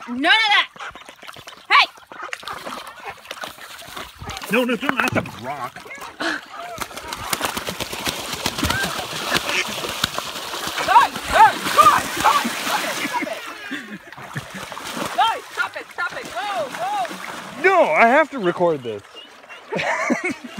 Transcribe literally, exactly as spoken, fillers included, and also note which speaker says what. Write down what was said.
Speaker 1: None of that. Hey!
Speaker 2: No, no, no, not the rock.
Speaker 1: Guys, guys, guys, guys, stop it, stop it. Guys, stop it, stop it. Go, go.
Speaker 2: No, I have to record this.